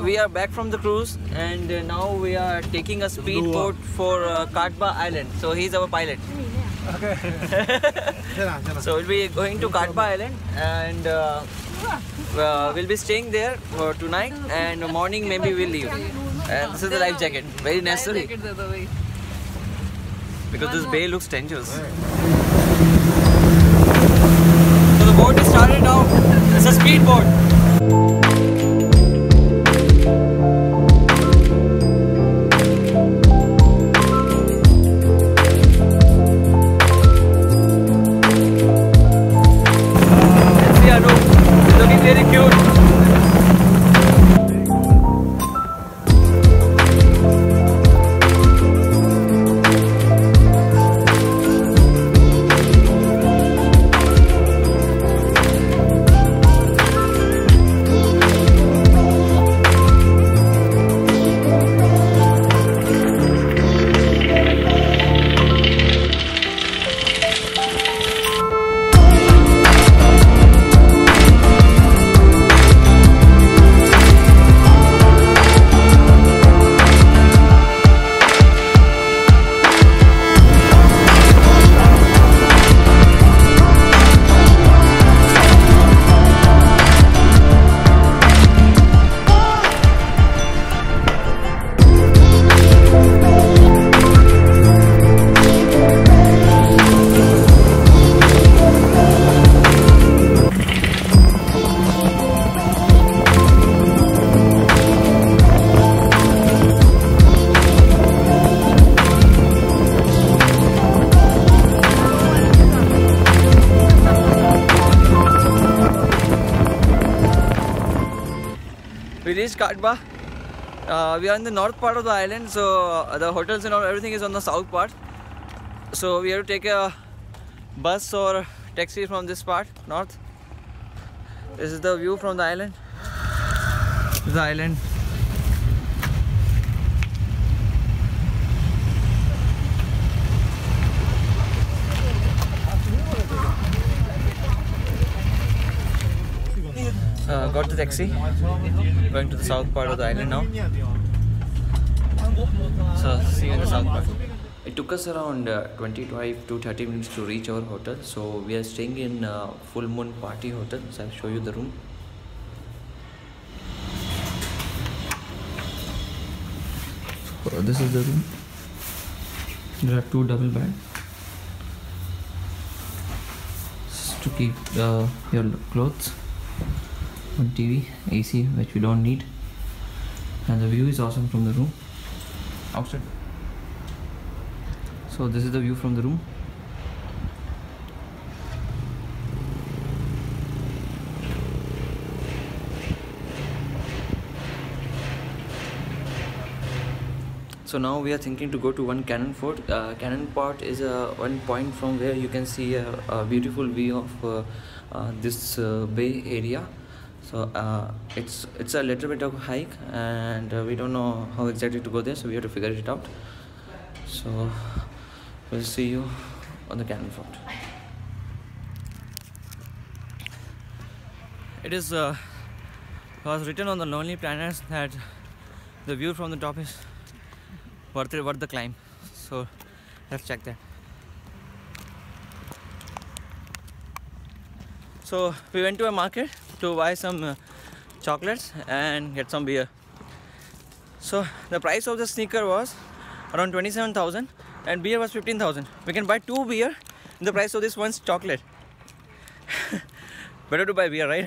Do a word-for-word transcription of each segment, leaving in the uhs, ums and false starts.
we are back from the cruise, and uh, now we are taking a speedboat for uh, Katba Island. So he's our pilot. Okay. So we'll be going to Katba Island, and uh, uh, we'll be staying there for tonight, and morning maybe we'll leave. And this is the life jacket, very necessary, because this bay looks dangerous. So the boat is started now. It's a speedboat. Very cute. We reached Katba. Uh, we are in the north part of the island, so uh, the hotels and all, everything is on the south part. So we have to take a bus or taxi from this part, north. This is the view from the island. This is the island. Uh, got the taxi, going to the south part of the island now. So see you in the south part. It took us around uh, twenty-five to thirty minutes to reach our hotel. So we are staying in uh, Full Moon Party Hotel. So I'll show you the room. So this is the room. There are two double beds to keep uh, your clothes. One T V, A C, which we don't need, and the view is awesome from the room outside. So this is the view from the room. So now we are thinking to go to one Cannon Fort. Uh, Cannon Fort is a uh, one point from where you can see a, a beautiful view of uh, uh, this uh, bay area. So uh, it's it's a little bit of a hike, and uh, we don't know how exactly to go there, so we have to figure it out. So we'll see you on the Cannon Fort. It is uh, was written on the Lonely Planet that the view from the top is worth it, worth the climb. So let's check that. So we went to a market to buy some uh, chocolates and get some beer. So the price of the sneaker was around twenty-seven thousand and beer was fifteen thousand. We can buy two beer in the price of this one's chocolate. Better to buy beer, right?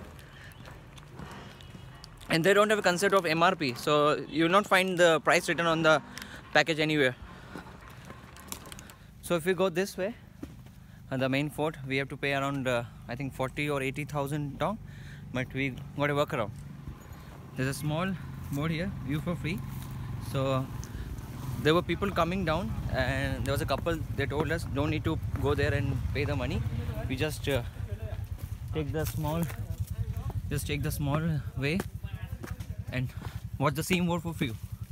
And they don't have a concept of M R P, so you will not find the price written on the package anywhere. So if we go this way, and the main fort, we have to pay around uh, I think forty or eighty thousand dong, but we got a workaround. There's a small board here, view for free. So there were people coming down, and there was a couple. They told us don't need to go there and pay the money. We just uh, take the small, just take the small way and watch the same board for free.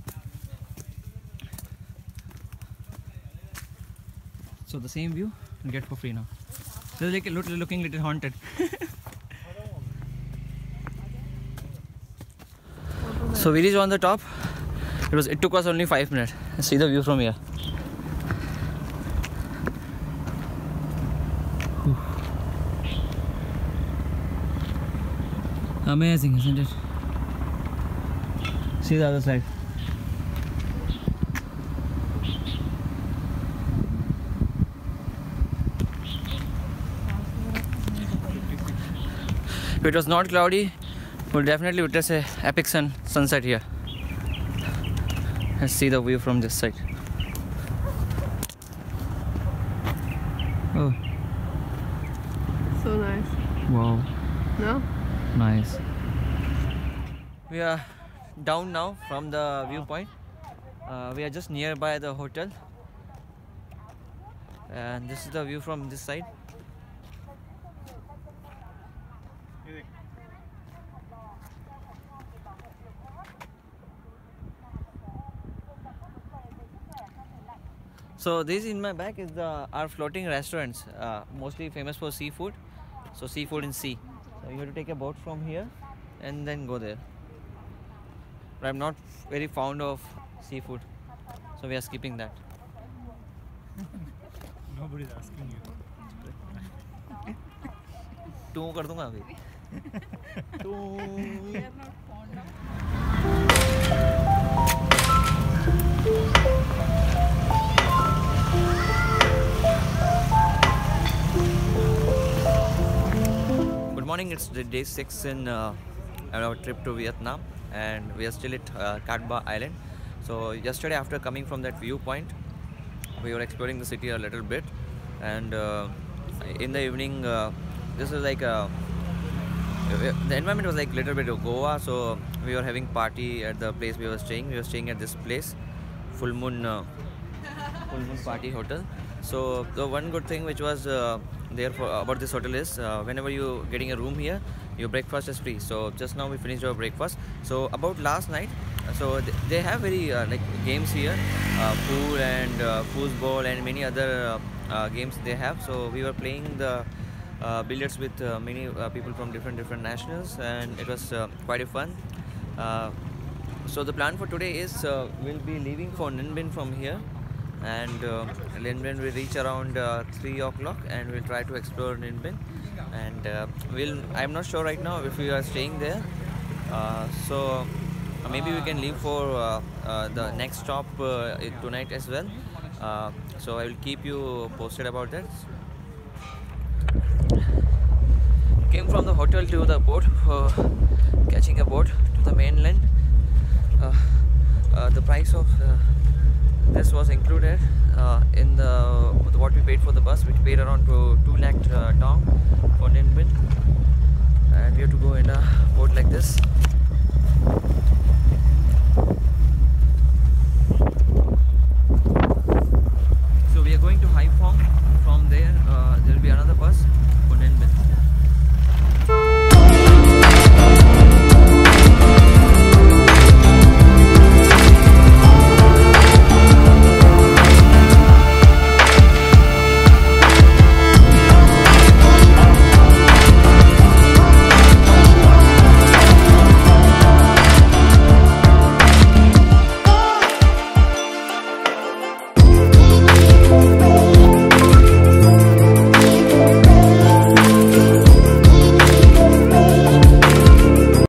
So the same view you get for free now. So it's like a looking little haunted. So we reached on the top. It was. It took us only five minutes. See the view from here. Amazing, isn't it? See the other side. If it was not cloudy, we'll definitely witness a epic sun sunset here. Let's see the view from this side. Oh. So nice. Wow. No? Nice. We are down now from the viewpoint. Uh, we are just nearby the hotel. And this is the view from this side. So this in my back is the our floating restaurants, uh, mostly famous for seafood. So seafood in sea. So you have to take a boat from here and then go there. But I'm not very fond of seafood, so we are skipping that. Nobody's asking you. टू कर दूंगा अभी. Good morning. It's the day six in uh, our trip to Vietnam, and we are still at uh, Cat Ba Island. So yesterday, after coming from that viewpoint, we were exploring the city a little bit, and uh, in the evening, uh, this is like a, the environment was like a little bit of Goa. So we were having party at the place we were staying. We were staying at this place, Full Moon, uh, Full Moon Party Hotel. So the one good thing which was uh, there for about this hotel is uh, whenever you getting a room here, your breakfast is free. So just now we finished our breakfast. So about last night, so th they have very uh, like games here, uh, pool and uh, foosball and many other uh, uh, games they have. So we were playing the uh, billiards with uh, many uh, people from different different nationals, and it was uh, quite a fun. Uh, so the plan for today is uh, we'll be leaving for Ninh Binh from here, and uh, Ninh Binh will reach around uh, three o'clock, and we'll try to explore Ninh Binh. And uh, we'll I'm not sure right now if we are staying there, uh, so uh, maybe we can leave for uh, uh, the next stop uh, tonight as well. Uh, so I will keep you posted about that. Came from the hotel to the boat for catching a boat to the mainland. Uh, uh, the price of uh, this was included uh, in the what we paid for the bus, which paid around to two lakh uh, dong for Ninh Binh, and we have to go in a boat like this.